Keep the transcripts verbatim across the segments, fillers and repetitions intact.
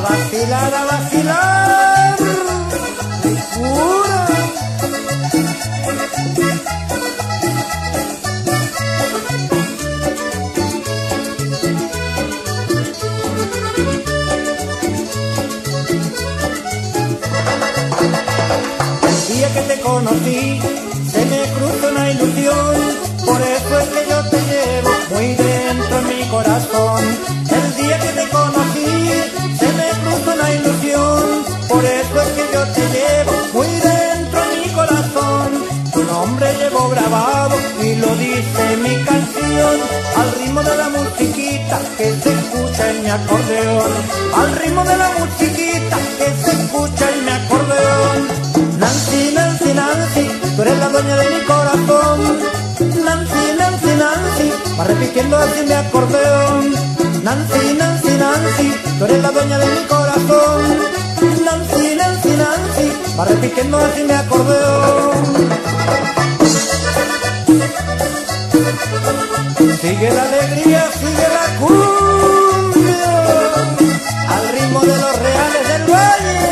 vacilar, a vacilar, pura. El día que te conocí, se me cruzó una ilusión, por eso es que yo te llevo muy dentro en mi corazón. El día que te conocí, se me cruzó una ilusión, por eso es que yo te llevo muy dentro en mi corazón. Tu nombre llevo grabado y lo dice mi canción, al ritmo de la musiquita que se escucha en mi acordeón, al ritmo de la musiquita que se escucha en mi acordeón. Nancy, Nancy, Nancy, tú eres la dueña de mi corazón. Nancy, Nancy, Nancy, va repitiendo así mi acordeón. Nancy, Nancy, Nancy, tú eres la dueña de mi corazón. Nancy, Nancy, Nancy, va repitiendo así mi acordeón. Sigue la alegría, sigue la cumbia, al ritmo de los reales del valle.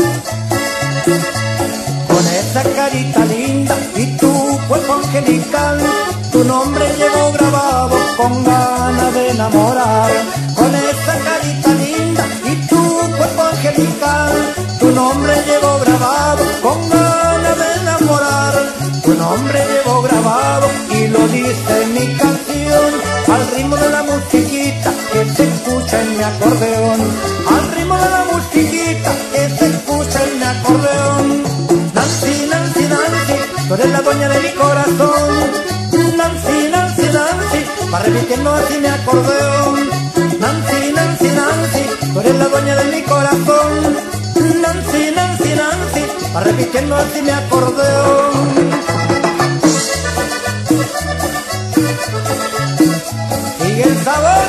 Con esa carita linda y tu cuerpo angelical, tu nombre llevo grabado con ganas de enamorar. Con esa carita linda y tu cuerpo angelical, tu nombre llevo grabado con ganas de enamorar. Tu nombre llevo grabado y lo dice mi canción, al ritmo de la musiquita que se escucha en mi acordeón, al ritmo de la musiquita que se escucha en mi acordeón. Nancy, Nancy, Nancy, tú eres la dueña de mi corazón. Nancy, Nancy, Nancy, va repitiendo así mi acordeón. Nancy, Nancy, Nancy, tú eres la dueña de mi corazón. Nancy, Nancy, Nancy, va repitiendo así mi acordeón. Sigue el sabor.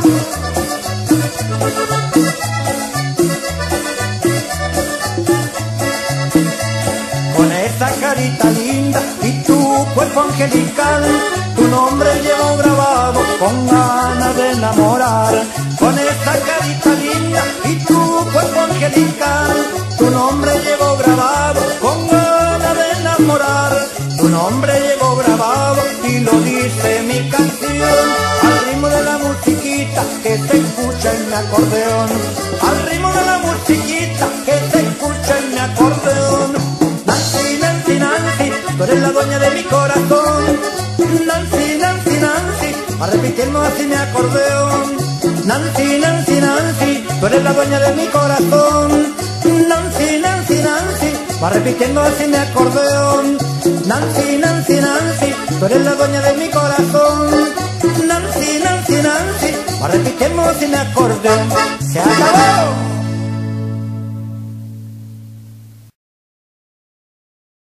Con esa carita linda y tu cuerpo angelical, tu nombre llevo grabado con ganas de enamorar. Con esa carita linda y tu cuerpo angelical, tu nombre llevo grabado con ganas de enamorar. Tu nombre llevo grabado y lo dice mi canción, al ritmo de la musiquita que se escucha en mi acordeón, al ritmo de la musiquita que se escucha en mi acordeón. Nancy, Nancy, Nancy, tú eres la dueña de mi corazón. Nancy, Nancy, Nancy, va repitiendo así mi acordeón. Nancy, Nancy, Nancy, tú eres la dueña de mi corazón. Nancy, Nancy, Nancy, va repitiendo así mi acordeón. Nancy, Nancy, Nancy, tú eres la dueña de mi corazón. Nancy, Nancy, Nancy, va repitiendo así mi acordeón. ¡Se acabó!